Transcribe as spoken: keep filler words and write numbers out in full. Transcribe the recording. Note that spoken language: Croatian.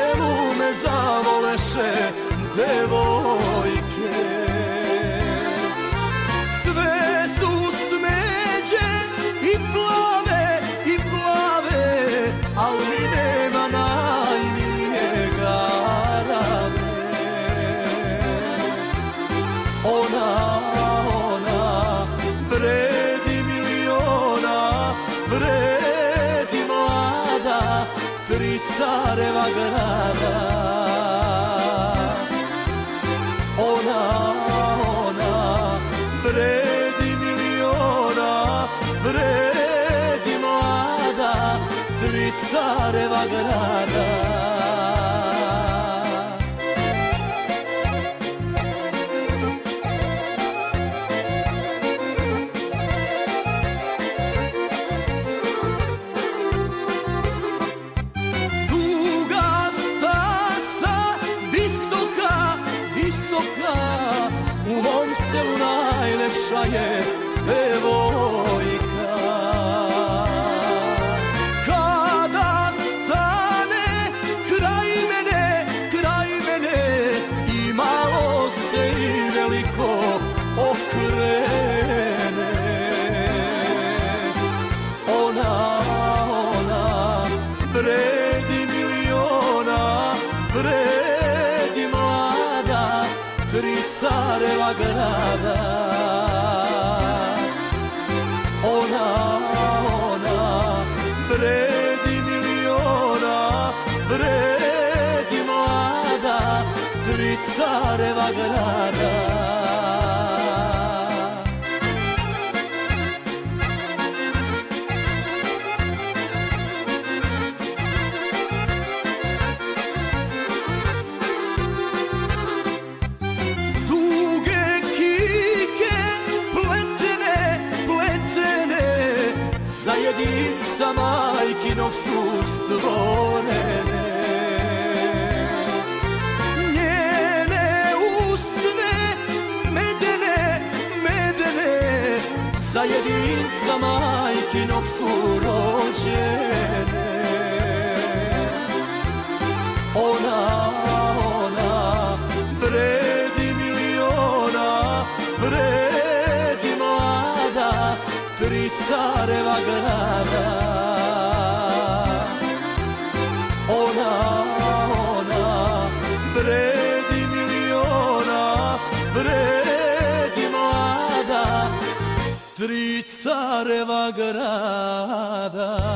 selu me zavoleše devojke. Sve su smeđe i plave, i plave, al mi nema najmilijega rame. Ona, ona, vredi miliona, vredi mlada, tri careva grada. Ona, ona, vredi miliona, vredi mlada, tri careva grada. U mom selu najlepša je devojka. Kada stane kraj mene, kraj mene, i malo se i veliko okrene. Ona, ona, vredi miliona, vredi mlada, tri careva grada. Ona, ona, vredi miliona, vredi mlada, tri careva grada. Jedinca majkinog su stvorene. Njene usne medene, medene, za jedinca majkinog su rođene. Ona, ona, vredi miliona, vredi mlada, tri careva grada. Ona, ona, vredi miliona, vredi mlada, tri careva grada.